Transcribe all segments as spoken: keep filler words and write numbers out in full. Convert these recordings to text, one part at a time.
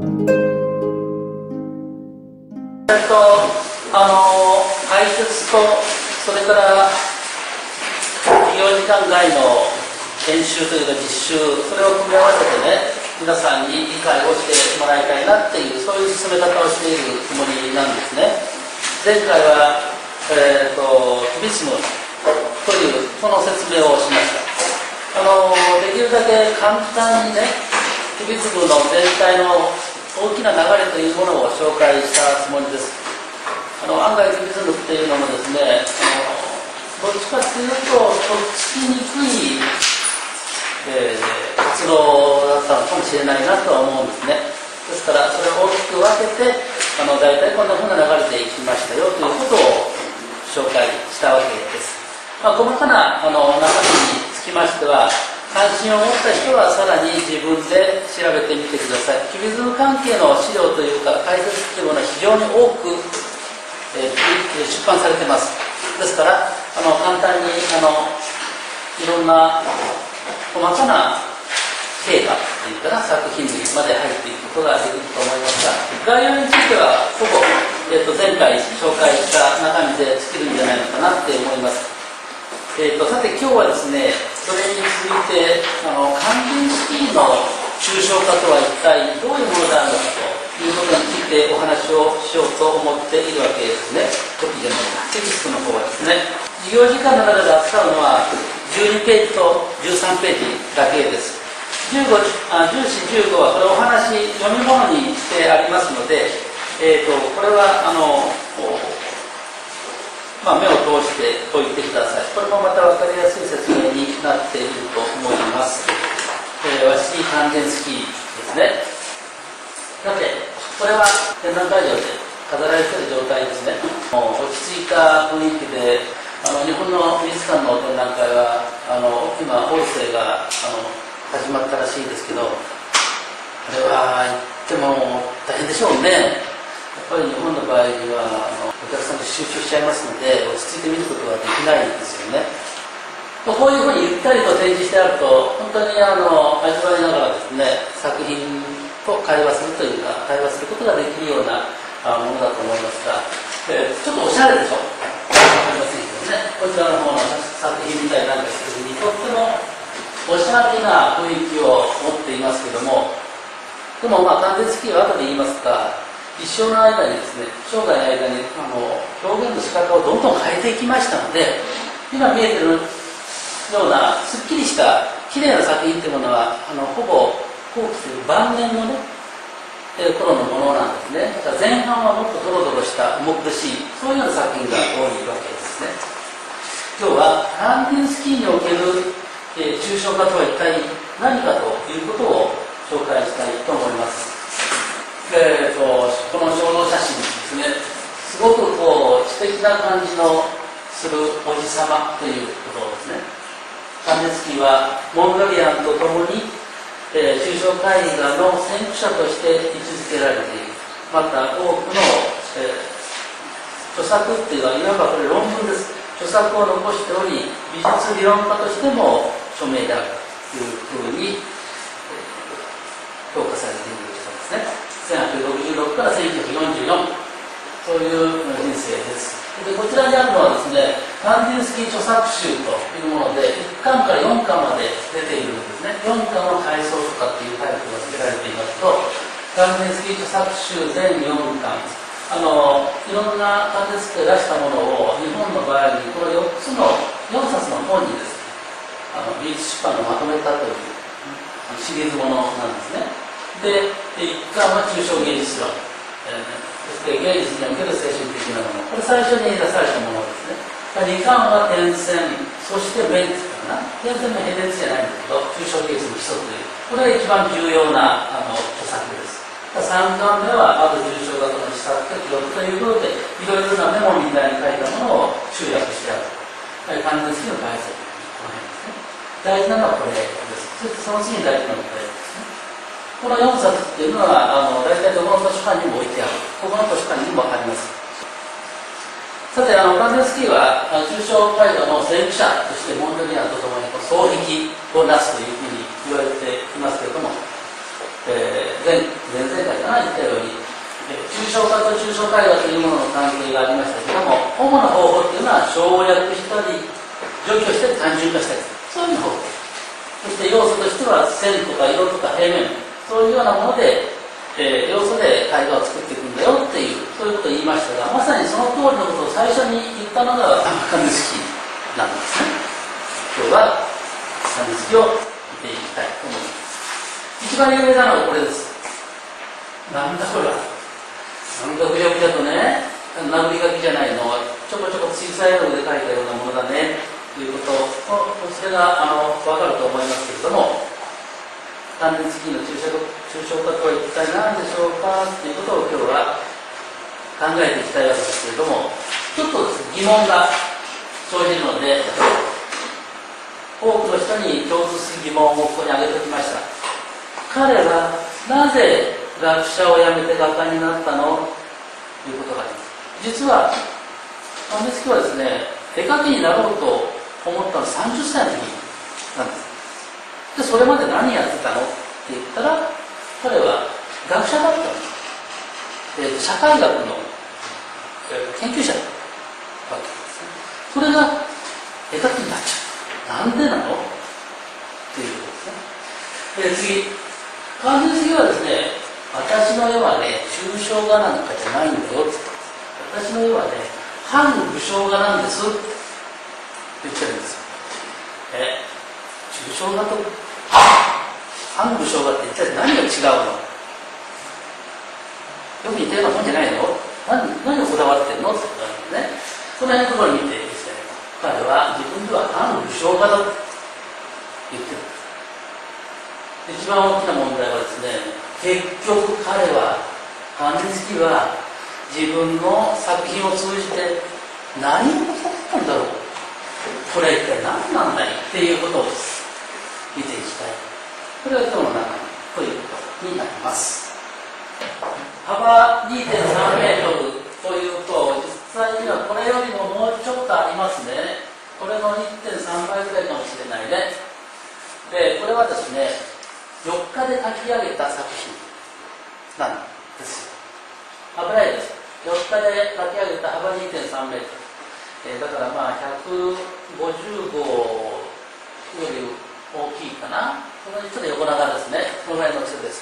えっとあの解説とそれから授業時間外の研修というか実習、それを組み合わせてね、皆さんに理解をしてもらいたいなっていう、そういう進め方をしているつもりなんですね。前回は、えー、とキビスムというその説明をしました。あのできるだけ簡単にね、キビスムの全体の大きな流れというものを紹介したつもりです。あの案外キビスムっていうのもですね、あのどっちかというととっつきにくい、えー、活動だったのかもしれないなとは思うんですね。ですからそれを大きく分けて、あの大体こんなふうな流れでいきましたよということを紹介したわけです。まあ、細かなあの中身につきましては、関心を持った人はさらに自分で調べてみてください。キュビズム関係の資料というか解説というものは非常に多く、えー、出版されています。ですからあの簡単にあのいろんな細かな経過というかな作品類まで入っていくことができると思いますが、概要についてはほぼ、えー、と前回紹介した中身で尽きるんじゃないのかなって思います。えー、とさて今日はですね、それについてあの関連スキーの抽象化とは一体どういうものであるのかということについてお話をしようと思っているわけですね。コピーでもテキストの方はですね、授業時間の中で扱うのはじゅうにページとじゅうさんページだけです。じゅうご、あ、じゅうよん、じゅうごはこれお話読み物にしてありますので、えー、とこれはあのまあ、目を通しておいてください。これもまた分かりやすい説明になっていると思います。えー、和式関連スキーですね。さて、これは展覧会場で飾られている状態ですね。もう落ち着いた雰囲気で、あの日本の美術館の展覧会はあの今、音声があの始まったらしいですけど、あれは言っても大変でしょうね。やっぱり日本の場合にはあのお客さんが集中しちゃいますので、落ち着いて見ることができないんですよね。こういうふうにゆったりと展示してあると、本当にあの味わいながらですね、作品と会話するというか、対話することができるようなものだと思いますが、えー、ちょっとおしゃれでしょ、わかりませんけどね、こちらの方の作品みたいなんですけどに、とってもおしゃれな雰囲気を持っていますけども、でもまあ完全スキーは後で言いますが、一生の間にですね、生涯の間にあの表現の仕方をどんどん変えていきましたので、今見えてるようなすっきりした綺麗な作品というものはあのほぼ後期という晩年のね、えー、頃のものなんですね。だから前半はもっとドロドロした重苦しい、そういうような作品が多いわけですね。今日はカンディンスキーにおける、えー、抽象化とは一体何かということを紹介したいと思います。えー、とこの肖像写真ですね、すごくこう知的な感じのするおじさまということですね。カンディンスキーはモンドリアンとともに、えー、抽象絵画の先駆者として位置づけられている。また多くの、えー、著作っていうのはいわばこれ論文です。著作を残しており、美術理論家としても著名であるというふうに、えー、評価されている人ですね。せんはっぴゃくろくじゅうろくからせんきゅうひゃくよんじゅうよん、そういう人生です。でこちらにあるのはですね、カンディンスキー著作集というもので、いっかんからよんかんまで出ているんですね。よんかんの回想とかっていうタイトルが付けられていますと、カンディンスキー著作集全よんかん、あのいろんなカンディンスキーが出したものを日本の場合にこのよっつのよんさつの本にですね、あの美術出版がまとめたというシリーズものなんですね。で、いっかんは抽象芸術論、えー、そして芸術における精神的なもの、これ最初に出されたものですね。にかんは点線、そしてメンツかな、点線も並列じゃないんだけど、抽象芸術の基礎という、これが一番重要なあの著作です。さんかんめはまず抽象学の施策と記録ということで、いろいろなメモみたいに書いたものを集約してある。関連式の解説、この辺ですね。大事なのはこれです。そしてその次に大事なのはこれ。このよんさつっていうのはあの大体どこの図書館にも置いてある。ここの図書館にもあります。さて、あのカンディンスキーは抽象絵画の先駆者としてモンドリアンとともに双璧をなすというふうに言われていますけれども、えー、 前前々回かな言ったように、抽象化と抽象絵画というものの関係がありましたけども、主な方法っていうのは省略したり除去したり単純化したり、そういう方法。そして要素としては線とか色とか平面、そういうようなもので、えー、要素で絵画を作っていくんだよっていう、そういうことを言いましたが、まさにその通りのことを最初に言ったのが神主式なんですね。今日は神主式を見ていきたいと思います。一番有名なのはこれです。なんだこれは。なんかぐちゃぐちゃとね、殴り書きじゃないの、ちょこちょこ小さい色で書いたようなものだねということを、それがあの分かると思いますけれども、関連式の抽象抽象化とは一体何でしょうかということを今日は考えていきたいわけですけれども、ちょっとですね、疑問が生じるので、多くの人に共通する疑問をここに挙げておきました。彼はなぜ学者を辞めて画家になったのということがあります。実は関連式はですね、絵描きになろうと思ったのはさんじゅっさいの時なんです。でそれまで何やってたのって言ったら、彼は学者だったんです。で社会学の研究者だったわけですね。それが絵描きになっちゃう。なんでなのっていうことですね。で次、関連式はですね、私の絵はね、抽象画なんかじゃないんだよって。私の絵はね、反具象画なんですって言ってるんですよ。え抽象画と反具象画って一体何が違うの？よく似たようなもんじゃないの？何, 何をこだわってるのって言ったんですね。その辺のところに見てですね、彼は自分では反具象画だと言ってるんです。一番大きな問題はですね、結局彼は、関連式は自分の作品を通じて何を語ったんだろう、これ一体何なんだいっていうことを見ていきたい。これが今日の中ということになります。幅 にてんさんメートルというと、実際にはこれよりももうちょっとありますね。これの いってんさん 倍ぐらいかもしれないね。で、これはですね、よっかで書き上げた作品なんですよ。危ないです。よっかで書き上げた幅 にてんさん メートル、えー、だからまあひゃくごじゅうごより大きいかな。そのちょっと横長ですね。このぐらいの大きさです。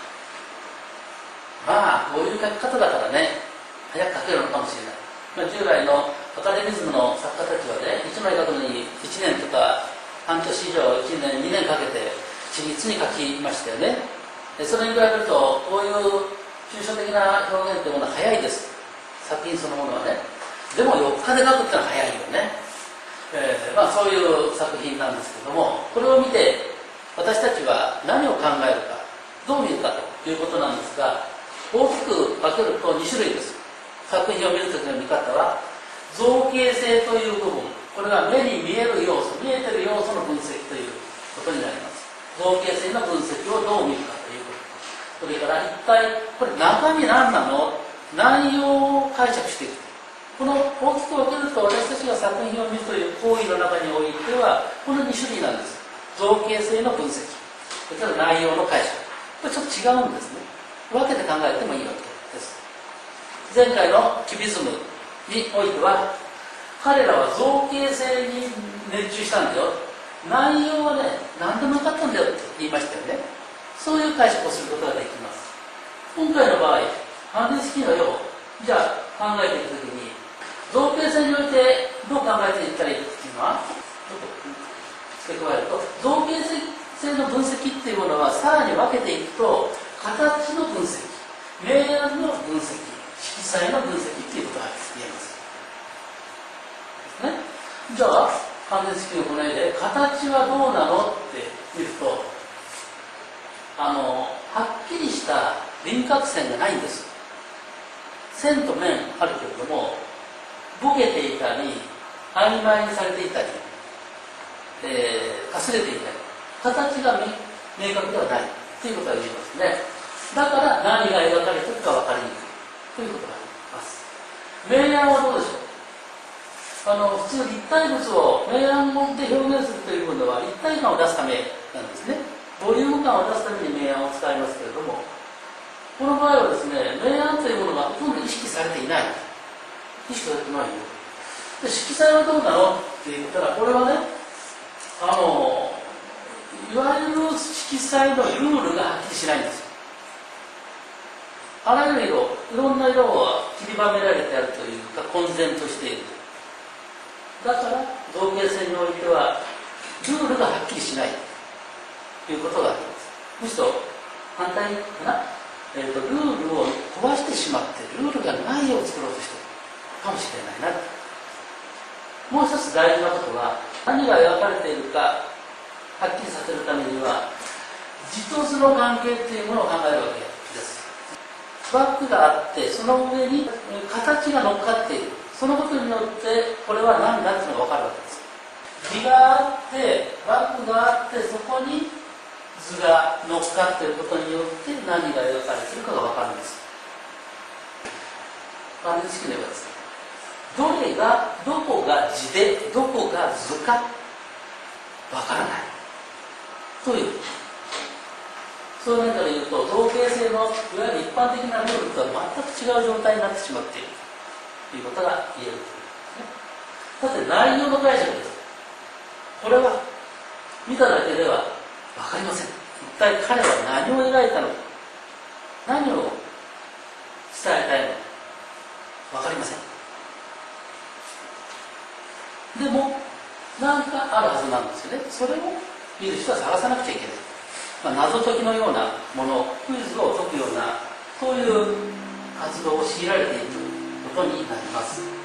まあこういう書き方だからね、早く書けるのかもしれない。まあ、従来のアカデミズムの作家たちはね、一枚書くのにいちねんとか半年以上、いちねんにねんかけて緻密に書きましたよね。でそれに比べるとこういう抽象的な表現というものは早いです。作品そのものはね。でもよっかで書くってのは早いよね。えーまあ、そういう作品なんですけども、これを見て私たちは何を考えるか、どう見るかということなんですが、大きく分けるとに種類です。作品を見るときの見方は、造形性という部分、これが目に見える要素、見えてる要素の分析ということになります。造形性の分析をどう見るかということ。それから一体これ中身何なの、内容を解釈していく。この大きく分けると、私たちが作品を見るという行為の中においてはこのに種類なんです。造形性の分析、それから内容の解釈。これちょっと違うんですね。分けて考えてもいいわけです。前回のキュビズムにおいては、彼らは造形性に熱中したんだよ、内容はね何でもよかったんだよって言いましたよね。そういう解釈をすることができます。今回の場合、関連式の絵をじゃあ考えていくときに、造形性においてどう考えていったらいいかっていうのはちょっと付け加えると、造形性の分析っていうものはさらに分けていくと、形の分析、明暗の分析、色彩の分析っていうことが言えます。ね、じゃあ関連式のこの絵で形はどうなのって見ると、あのはっきりした輪郭線がないんです。線と面あるけれども、ぼけていたり曖昧にされていたり、えー、かすれていたり、形が明確ではないということが言えますね。だから何が描かれているか分かりにくいということがあります。明暗はどうでしょう。あの普通立体物を明暗で表現するというものは立体感を出すためなんですね。 ボリューム感を出すために明暗を使いますけれども、この場合はですね、明暗というものがほとんど意識されていない。意識されてないよ。で、色彩はどうなのって言ったら、これはね、あの、いわゆる色彩のルールがはっきりしないんですよ。あらゆる色、いろんな色は散りばめられてあるというか、混然としている。だから、造形線においては、ルールがはっきりしないということがあります。むしろ、反対かな、えーと、ルールを壊してしまって、ルールがない絵を作ろうとしているかもしれないな。もう一つ大事なことは、何が描かれているか、はっきりさせるためには、字と図の関係というものを考えるわけです。バックがあって、その上に形が乗っかっている。そのことによって、これは何だっていうのが分かるわけです。字があって、バックがあって、そこに図が乗っかっていることによって何が描かれているかが分かるんです。漢字式ではですね、どれが、どこが字で、どこが図か、分からない。という。そういう面から言うと、造形性のいわゆる一般的なルールとは全く違う状態になってしまっているということが言えるということですね。さて、内容の解釈です。これは見ただけでは分かりません。一体彼は何を描いたのか、何を伝えたいのか分かりません。でも何かあるはずなんですよね。それを見る人は探さなくちゃいけない。まあ、謎解きのようなもの、クイズを解くような、そういう活動を強いられているということになります。